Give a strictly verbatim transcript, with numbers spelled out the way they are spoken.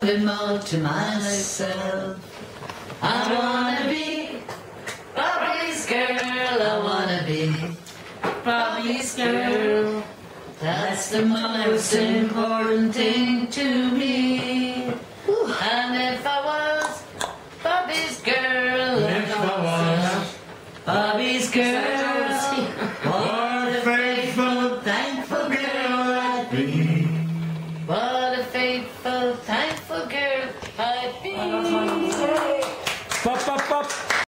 More to myself. I wanna be Bobby's girl. I wanna be Bobby's girl. That's the most important thing to me. And if I was Bobby's girl, if I was Bobby's girl, what a faithful, thankful girl I'd be.